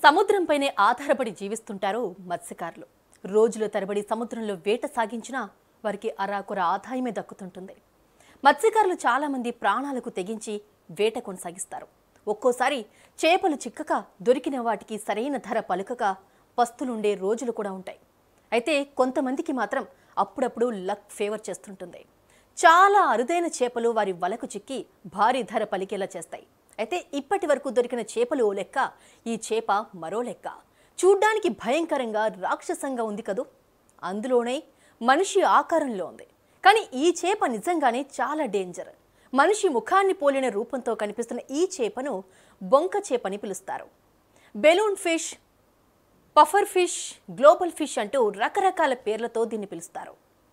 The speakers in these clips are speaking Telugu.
సముద్రంపైనే ఆధారపడి జీవిస్తుంటారు మత్స్యకారులు. రోజుల తరబడి సముద్రంలో వేట సాగించినా వారికి అరాకొర ఆదాయమే దక్కుతుంటుంది. మత్స్యకారులు చాలా మంది ప్రాణాలకు తెగించి వేట కొనసాగిస్తారు. ఒక్కోసారి చేపలు చిక్కక దొరికిన వాటికి సరైన ధర పలుకక పస్తులుండే రోజులు కూడా ఉంటాయి. అయితే కొంతమందికి మాత్రం అప్పుడప్పుడు లక్ ఫేవర్ చేస్తుంటుంది. చాలా అరుదైన చేపలు వారి వలకు చిక్కి భారీ ధర పలికేలా చేస్తాయి. అయితే ఇప్పటి వరకు దొరికిన చేపలు ఓ లెక్క, ఈ చేప మరో లెక్క. చూడ్డానికి భయంకరంగా రాక్షసంగా ఉంది కదూ. అందులోనే మనిషి ఆకారంలో ఉంది. కానీ ఈ చేప నిజంగానే చాలా డేంజర్. మనిషి ముఖాన్ని పోలిన రూపంతో కనిపిస్తున్న ఈ చేపను బొంక చేపని పిలుస్తారు. Balloon fish, puffer fish, global fish అంటూ రకరకాల పేర్లతో దీన్ని పిలుస్తారు.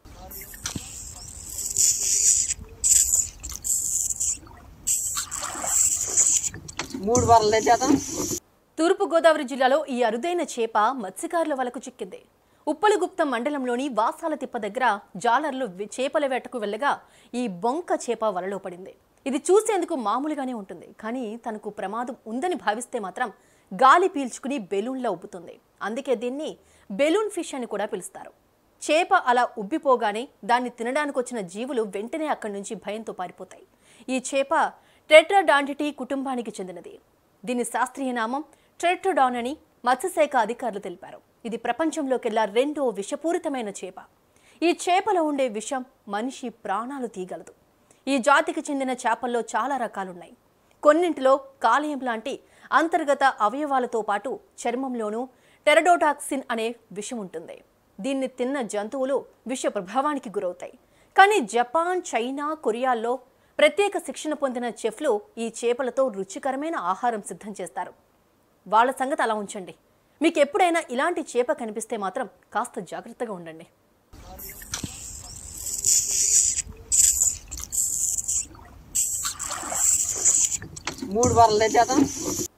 తూర్పుగోదావరి జిల్లాలో ఈ అరుదైన చేప మత్స్యకారుల వలకు చిక్కింది. ఉప్పలగుప్తం మండలంలోని వాసాల తిప్ప దగ్గర జాలర్లు చేపల వేటకు వెళ్ళగా ఈ బొంక చేప వలలో పడింది. ఇది చూసేందుకు మామూలుగానే ఉంటుంది, కానీ తనకు ప్రమాదం ఉందని భావిస్తే మాత్రం గాలి పీల్చుకుని బెలూన్లా ఉబ్బుతుంది. అందుకే దీన్ని బెలూన్ ఫిష్ అని కూడా పిలుస్తారు. చేప అలా ఉబ్బిపోగానే దాన్ని తినడానికి వచ్చిన జీవులు వెంటనే అక్కడి నుంచి భయంతో పారిపోతాయి. ఈ చేప టెట్రాడాంటిటీ కుటుంబానికి చెందినది. దీని శాస్త్రీయ నామం టెట్రాడాన్ అని మత్స్యశాఖ అధికారులు తెలిపారు. ఇది ప్రపంచంలోకెల్లా రెండో విషపూరితమైన చేప. ఈ చేపలో ఉండే విషం మనిషి ప్రాణాలు తీయగలదు. ఈ జాతికి చెందిన చేపల్లో చాలా రకాలున్నాయి. కొన్నింటిలో కాలేయం లాంటి అంతర్గత అవయవాలతో పాటు చర్మంలోనూ టెరడోటాక్సిన్ అనే విషం ఉంటుంది. దీన్ని తిన్న జంతువులు విష ప్రభావానికి గురవుతాయి. కానీ జపాన్, చైనా, కొరియాల్లో ప్రత్యేక శిక్షణ పొందిన చెఫ్లు ఈ చేపలతో రుచికరమైన ఆహారం సిద్ధం చేస్తారు. వాళ్ళ సంగతి అలా ఉంచండి. మీకు ఎప్పుడైనా ఇలాంటి చేప కనిపిస్తే మాత్రం కాస్త జాగ్రత్తగా ఉండండి. మూడు వారాలు